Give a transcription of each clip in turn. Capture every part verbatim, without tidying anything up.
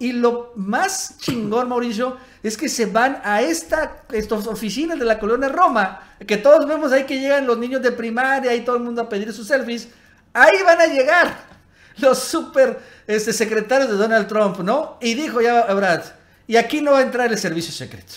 Y lo más chingón, Mauricio, es que se van a esta, estas oficinas de la colonia Roma, que todos vemos ahí que llegan los niños de primaria y todo el mundo a pedir sus selfies. Ahí van a llegar los super este, secretarios de Donald Trump, ¿no? Y dijo ya Brad, y aquí no va a entrar el servicio secreto.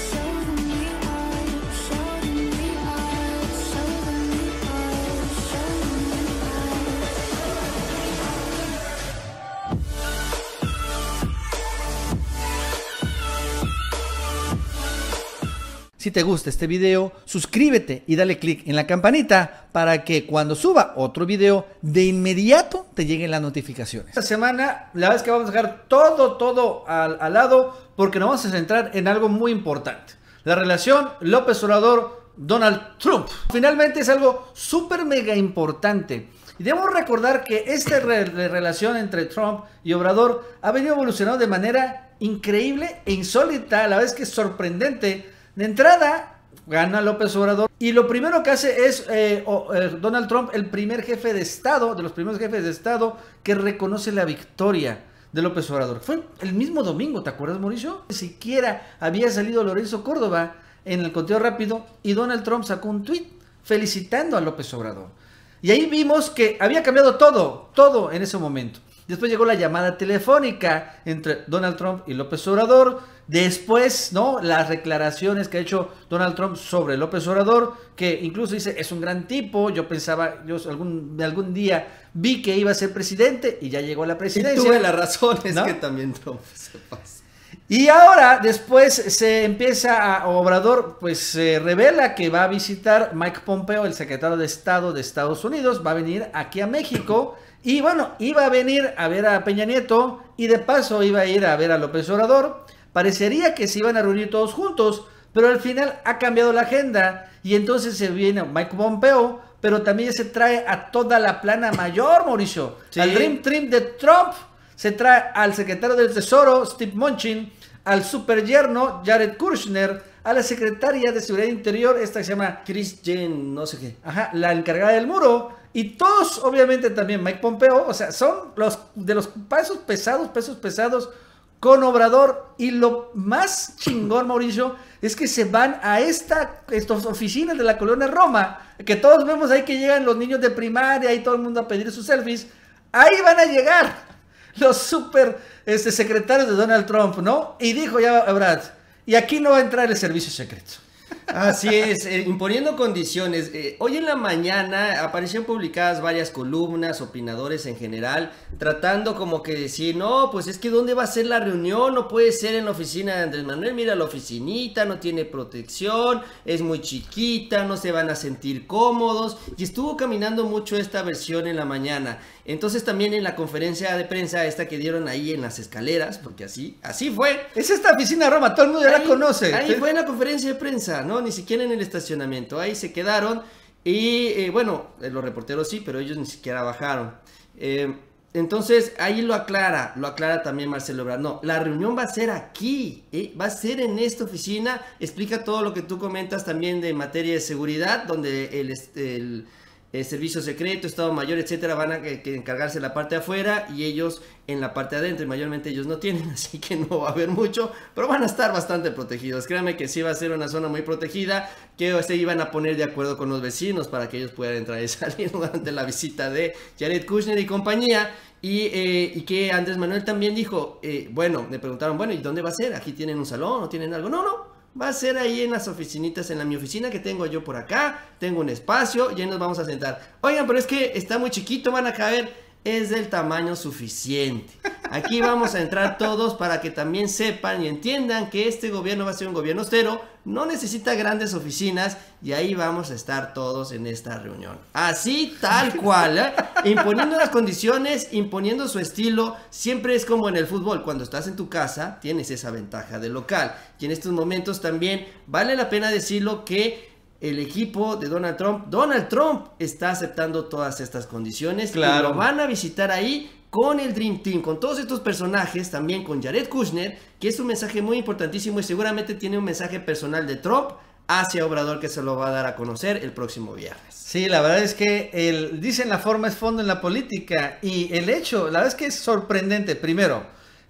Si te gusta este video, suscríbete y dale click en la campanita para que cuando suba otro video, de inmediato te lleguen las notificaciones. Esta semana, la verdad es que vamos a dejar todo, todo al, al lado porque nos vamos a centrar en algo muy importante. La relación López Obrador-Donald Trump. Finalmente es algo súper mega importante. Y debemos recordar que esta re relación entre Trump y Obrador ha venido evolucionando de manera increíble e insólita, a la vez que sorprendente. De entrada, gana López Obrador y lo primero que hace es eh, oh, eh, Donald Trump, el primer jefe de Estado, de los primeros jefes de Estado que reconoce la victoria de López Obrador. Fue el mismo domingo, ¿te acuerdas, Mauricio? Ni siquiera había salido Lorenzo Córdoba en el conteo rápido y Donald Trump sacó un tweet felicitando a López Obrador. Y ahí vimos que había cambiado todo, todo en ese momento. Después llegó la llamada telefónica entre Donald Trump y López Obrador. Después, ¿no? Las declaraciones que ha hecho Donald Trump sobre López Obrador, que incluso dice, es un gran tipo, yo pensaba, yo algún, algún día vi que iba a ser presidente y ya llegó a la presidencia. Y tuve la razón, es ¿no? que también Trump se pasa. Y ahora, después se empieza a, Obrador, pues se revela que va a visitar Mike Pompeo, el secretario de Estado de Estados Unidos, va a venir aquí a México. Y bueno, iba a venir a ver a Peña Nieto y de paso iba a ir a ver a López Obrador. Parecería que se iban a reunir todos juntos, pero al final ha cambiado la agenda y entonces se viene Mike Pompeo, pero también se trae a toda la plana mayor, Mauricio. Sí. Al Dream Team de Trump, se trae al secretario del Tesoro, Steve Mnuchin, al super yerno, Jared Kushner, a la secretaria de Seguridad Interior, esta que se llama Chris Jen, no sé qué. Ajá, la encargada del muro. Y todos, obviamente, también Mike Pompeo, o sea, son los de los pesos pesados, pesos pesados, con Obrador. Y lo más chingón, Mauricio, es que se van a esta, estas oficinas de la colonia Roma, que todos vemos ahí que llegan los niños de primaria y todo el mundo a pedir sus selfies. Ahí van a llegar los super este, secretarios de Donald Trump, ¿no? Y dijo ya Brad, y aquí no va a entrar el servicio secreto. Así es, eh, imponiendo condiciones. Eh, hoy en la mañana aparecieron publicadas varias columnas, opinadores en general, tratando como que decir, no, pues es que ¿dónde va a ser la reunión? No puede ser en la oficina de Andrés Manuel, mira la oficinita, no tiene protección, es muy chiquita, no se van a sentir cómodos. Y estuvo caminando mucho esta versión en la mañana. Entonces también en la conferencia de prensa esta que dieron ahí en las escaleras, porque así, así fue. Es esta oficina Roma, todo el mundo ya ahí, la conoce. Ahí fue en la conferencia de prensa, ¿no? Ni siquiera en el estacionamiento, ahí se quedaron y eh, bueno, los reporteros sí, pero ellos ni siquiera bajaron. Eh, entonces ahí lo aclara, lo aclara también Marcelo Ebrard. No, la reunión va a ser aquí, ¿eh? Va a ser en esta oficina, explica todo lo que tú comentas también de materia de seguridad, donde el... el Eh, servicio secreto, Estado Mayor, etcétera, van a que, que encargarse de la parte de afuera y ellos en la parte de adentro, y mayormente ellos no tienen, así que no va a haber mucho, pero van a estar bastante protegidos. Créanme que sí va a ser una zona muy protegida, que se iban a poner de acuerdo con los vecinos para que ellos puedan entrar y salir durante la visita de Jared Kushner y compañía. Y, eh, y que Andrés Manuel también dijo, eh, bueno, le preguntaron, bueno, ¿y dónde va a ser? ¿Aquí tienen un salón o tienen algo? No, no. Va a ser ahí en las oficinitas, en la mi oficina que tengo yo por acá. Tengo un espacio y ahí nos vamos a sentar. Oigan, pero es que está muy chiquito, van a caber. Es del tamaño suficiente. Aquí vamos a entrar todos para que también sepan y entiendan que este gobierno va a ser un gobierno austero. No necesita grandes oficinas y ahí vamos a estar todos en esta reunión. Así, tal cual, ¿eh? Imponiendo las condiciones, imponiendo su estilo. Siempre es como en el fútbol. Cuando estás en tu casa, tienes esa ventaja de local. Y en estos momentos también vale la pena decirlo que el equipo de Donald Trump, Donald Trump está aceptando todas estas condiciones. Claro. Y lo van a visitar ahí con el Dream Team, con todos estos personajes, también con Jared Kushner, que es un mensaje muy importantísimo y seguramente tiene un mensaje personal de Trump hacia Obrador que se lo va a dar a conocer el próximo viernes. Sí, la verdad es que el, dicen la forma es fondo en la política y el hecho, la verdad es que es sorprendente. Primero,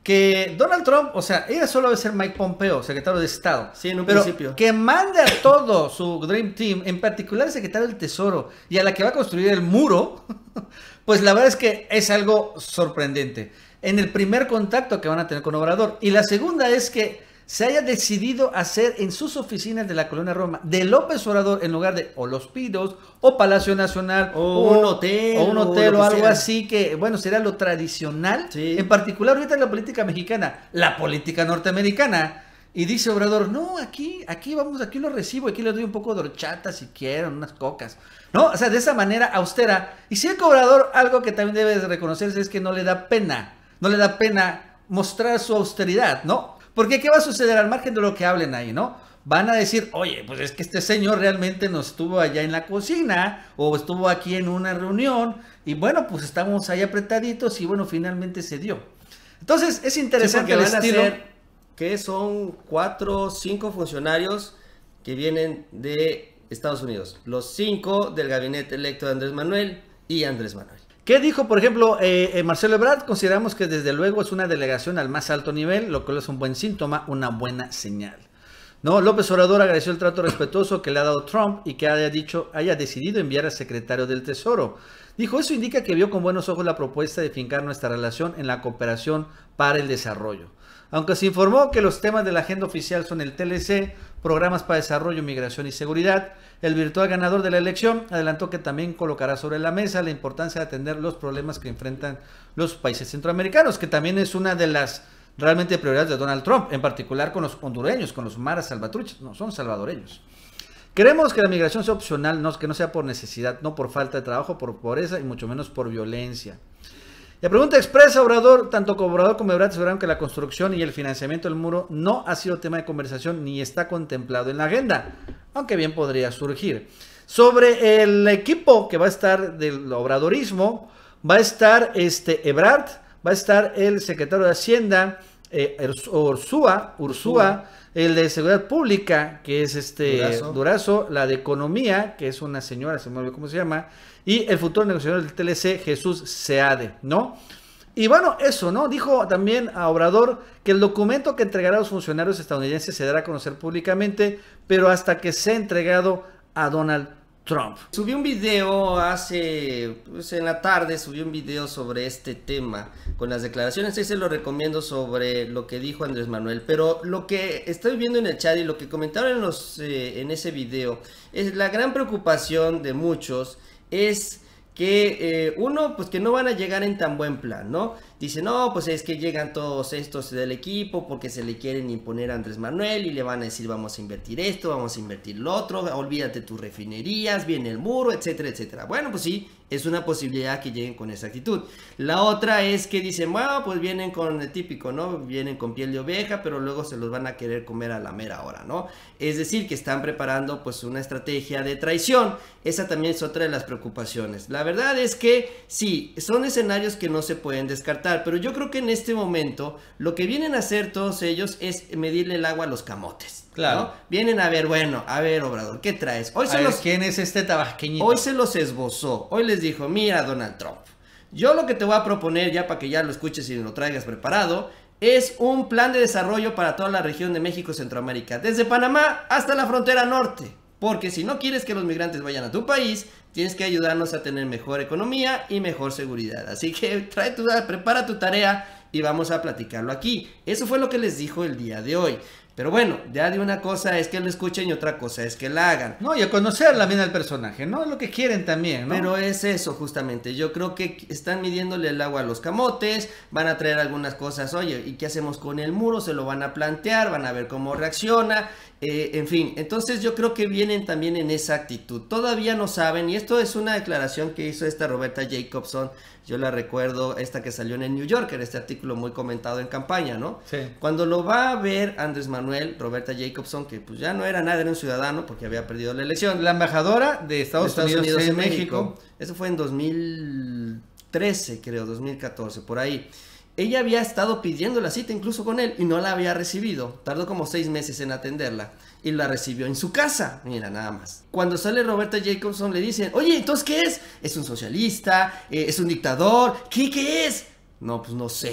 que Donald Trump, o sea, ella solo debe ser Mike Pompeo, secretario de Estado. Sí, en un pero principio. Que mande a todo su Dream Team, en particular el secretario del Tesoro, y a la que va a construir el muro, pues la verdad es que es algo sorprendente. En el primer contacto que van a tener con Obrador. Y la segunda es que se haya decidido hacer en sus oficinas de la Colonia Roma de López Obrador en lugar de o Los Pinos o Palacio Nacional o, o un hotel o un hotel o, o algo sea. así que bueno sería lo tradicional, sí. En particular ahorita en la política mexicana, la política norteamericana, y dice Obrador, no, aquí aquí vamos, aquí lo recibo, aquí le doy un poco de horchata si quieren, unas cocas, no, o sea, de esa manera austera. Y si el Obrador, algo que también debe reconocerse es que no le da pena, no le da pena mostrar su austeridad, ¿no? Porque ¿qué va a suceder al margen de lo que hablen ahí, no? Van a decir, oye, pues es que este señor realmente no estuvo allá en la cocina o estuvo aquí en una reunión y bueno, pues estamos ahí apretaditos y bueno, finalmente se dio. Entonces, es interesante sí, el van estilo. A ser que son cuatro o cinco funcionarios que vienen de Estados Unidos. Los cinco del gabinete electo de Andrés Manuel y Andrés Manuel. ¿Qué dijo, por ejemplo, eh, eh, Marcelo Ebrard? Consideramos que desde luego es una delegación al más alto nivel, lo cual es un buen síntoma, una buena señal. No, López Obrador agradeció el trato respetuoso que le ha dado Trump y que haya dicho, haya decidido enviar al secretario del Tesoro. Dijo, eso indica que vio con buenos ojos la propuesta de fincar nuestra relación en la cooperación para el desarrollo. Aunque se informó que los temas de la agenda oficial son el T L C, programas para desarrollo, migración y seguridad, el virtual ganador de la elección adelantó que también colocará sobre la mesa la importancia de atender los problemas que enfrentan los países centroamericanos, que también es una de las realmente prioridades de Donald Trump, en particular con los hondureños, con los maras salvatruches, no son salvadoreños. Queremos que la migración sea opcional, no, que no sea por necesidad, no por falta de trabajo, por pobreza y mucho menos por violencia. La pregunta expresa, Obrador, tanto como Obrador como Ebrard aseguraron que la construcción y el financiamiento del muro no ha sido tema de conversación ni está contemplado en la agenda, aunque bien podría surgir. Sobre el equipo que va a estar del obradorismo, va a estar este Ebrard, va a estar el secretario de Hacienda, eh, Ursúa, Ursúa, el de Seguridad Pública, que es este Durazo. Durazo, la de Economía, que es una señora, se me olvidó cómo se llama, y el futuro negociador del T L C, Jesús Seade, ¿no? Y bueno, eso, ¿no? Dijo también a Obrador que el documento que entregará a los funcionarios estadounidenses se dará a conocer públicamente, pero hasta que sea entregado a Donald Trump. Subí un video hace, pues en la tarde, subí un video sobre este tema, con las declaraciones, ahí se lo recomiendo sobre lo que dijo Andrés Manuel, pero lo que estoy viendo en el chat y lo que comentaron en, los, eh, en ese video, es la gran preocupación de muchos, es que eh, uno, pues que no van a llegar en tan buen plan, ¿no? Dice, no, pues es que llegan todos estos del equipo porque se le quieren imponer a Andrés Manuel y le van a decir vamos a invertir esto, vamos a invertir lo otro, olvídate tus refinerías, viene el muro, etcétera, etcétera. Bueno, pues sí, es una posibilidad que lleguen con esa actitud. La otra es que dicen, bueno, pues vienen con el típico, ¿no? Vienen con piel de oveja, pero luego se los van a querer comer a la mera hora, ¿no? Es decir, que están preparando pues una estrategia de traición. Esa también es otra de las preocupaciones. La verdad es que sí, son escenarios que no se pueden descartar, pero yo creo que en este momento lo que vienen a hacer todos ellos es medirle el agua a los camotes. Claro. ¿No? Vienen a ver, bueno, a ver, Obrador, ¿qué traes? Hoy A se ver, los... ¿quién es este tabasqueñito? Hoy se los esbozó. Hoy les dijo, mira, Donald Trump, yo lo que te voy a proponer, ya para que ya lo escuches y lo traigas preparado, es un plan de desarrollo para toda la región de México y Centroamérica, desde Panamá hasta la frontera norte. Porque si no quieres que los migrantes vayan a tu país, tienes que ayudarnos a tener mejor economía y mejor seguridad. Así que trae tu, prepara tu tarea y vamos a platicarlo aquí. Eso fue lo que les dijo el día de hoy. Pero bueno, ya de una cosa es que lo escuchen y otra cosa es que la hagan. No, y a conocer la vida del personaje, ¿no? Es lo que quieren también, ¿no? Pero es eso justamente, yo creo que están midiéndole el agua a los camotes, van a traer algunas cosas, oye, ¿y qué hacemos con el muro? Se lo van a plantear, van a ver cómo reacciona, eh, en fin, entonces yo creo que vienen también en esa actitud, todavía no saben, y esto es una declaración que hizo esta Roberta Jacobson, yo la recuerdo, esta que salió en el New Yorker, este artículo muy comentado en campaña, ¿no? Sí. Cuando lo va a ver Andrés Manuel, Roberta Jacobson, que pues ya no era nada, era un ciudadano porque había perdido la elección. La embajadora de Estados, de Estados Unidos, Unidos en en México. México. Eso fue en dos mil trece, creo, dos mil catorce, por ahí. Ella había estado pidiendo la cita incluso con él y no la había recibido. Tardó como seis meses en atenderla y la recibió en su casa. Mira, nada más. Cuando sale Roberta Jacobson le dicen, oye, ¿entonces qué es? ¿Es un socialista? Eh, ¿Es un dictador? ¿Qué, qué es? No, pues no sé.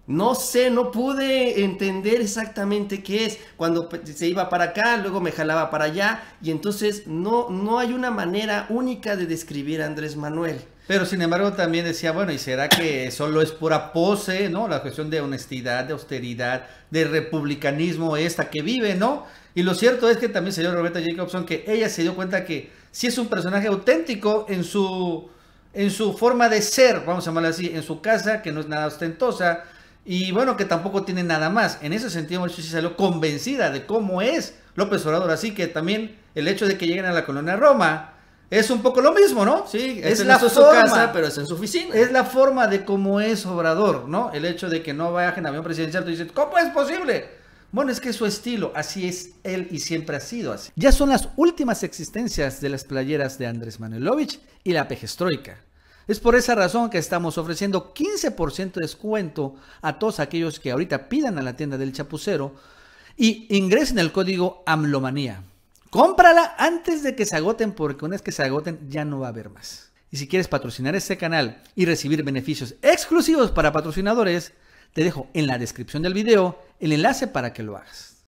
No sé, no pude entender exactamente qué es. Cuando se iba para acá, luego me jalaba para allá. Y entonces no, no hay una manera única de describir a Andrés Manuel. Pero sin embargo también decía, bueno, ¿y será que solo es pura pose, ¿no? La cuestión de honestidad, de austeridad, de republicanismo esta que vive, ¿no? Y lo cierto es que también se dio Roberta Jacobson, que ella se dio cuenta que sí es un personaje auténtico en su, en su forma de ser, vamos a llamarlo así, en su casa, que no es nada ostentosa. Y bueno, que tampoco tiene nada más. En ese sentido, Mauricio sí salió convencida de cómo es López Obrador. Así que también el hecho de que lleguen a la colonia Roma es un poco lo mismo, ¿no? Sí, es, es la su forma, casa, pero es en su oficina. Es la forma de cómo es Obrador, ¿no? El hecho de que no vaya en avión presidencial, tú dices, ¿cómo es posible? Bueno, es que es su estilo, así es él y siempre ha sido así. Ya son las últimas existencias de las playeras de Andrés Manuelovich y la Pejestroika. Es por esa razón que estamos ofreciendo quince por ciento de descuento a todos aquellos que ahorita pidan a la tienda del Chapucero y ingresen el código AMLOMANÍA. Cómprala antes de que se agoten, porque una vez que se agoten ya no va a haber más. Y si quieres patrocinar este canal y recibir beneficios exclusivos para patrocinadores, te dejo en la descripción del video el enlace para que lo hagas.